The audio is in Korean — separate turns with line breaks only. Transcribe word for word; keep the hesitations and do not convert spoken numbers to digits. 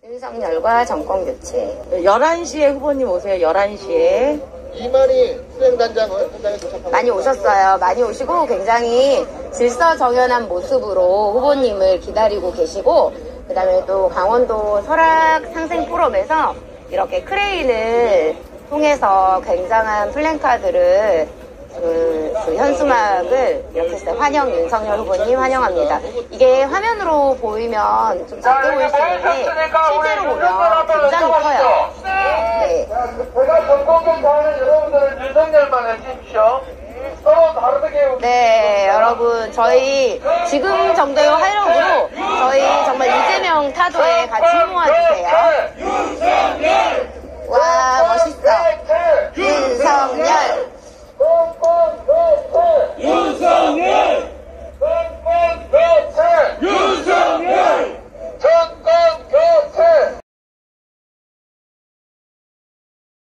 윤석열과 정권교체.
열한 시에 후보님 오세요. 열한 시에.
이만희 수행단장 현장에 도착하고
많이 오셨어요. 많이 오시고 굉장히 질서정연한 모습으로 후보님을 기다리고 계시고, 그 다음에 또 강원도 설악 상생 포럼에서 이렇게 크레인을 통해서 굉장한 플랜카드를 그, 그 현수막을 이렇게 했어요. 환영 윤석열 후보님 환영합니다. 이게 화면으로 보이면 좀 작게 보일 수 있는데 실제로 보면 굉장히 커요. 네.
제가 정권교체하는 여러분들은 윤석열만 해주십시오. 서로 다르게.
네, 여러분 저희 지금 정도의 활